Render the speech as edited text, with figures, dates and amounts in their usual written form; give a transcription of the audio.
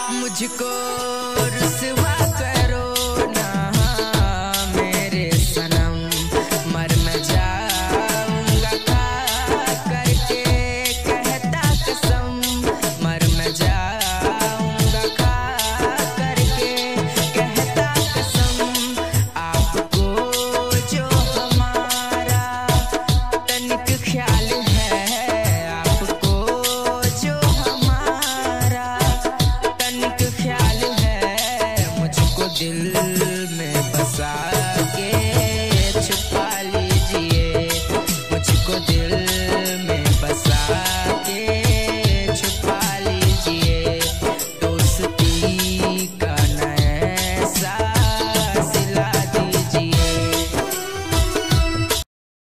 मुझको रुसवा करो ना मेरे सनम, मर न जाऊंगा खा करके कहता कसम, मर न जाऊंगा खा करके कहता कसम। आपको जो हमारा तनिक ख्याल है, आपको जो हमारा तनिक ख्याल है, मुझको दिल में बसा के छुपा लीजिए, मुझको दिल में बसा